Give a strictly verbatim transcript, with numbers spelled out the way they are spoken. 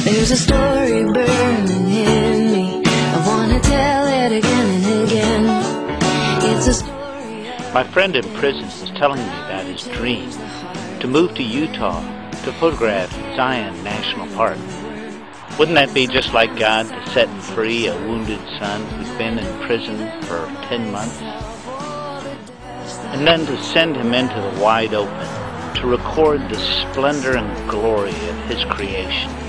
There's a story burning in me. I want to tell it again and again. It's a story. My friend in prison was telling me about his dream to move to Utah to photograph Zion National Park. Wouldn't that be just like God to set free a wounded son who'd been in prison for ten months? And then to send him into the wide open to record the splendor and glory of his creation.